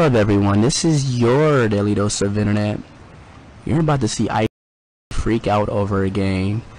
up, everyone? This is your daily dose of internet. You're about to see I freak out over a game.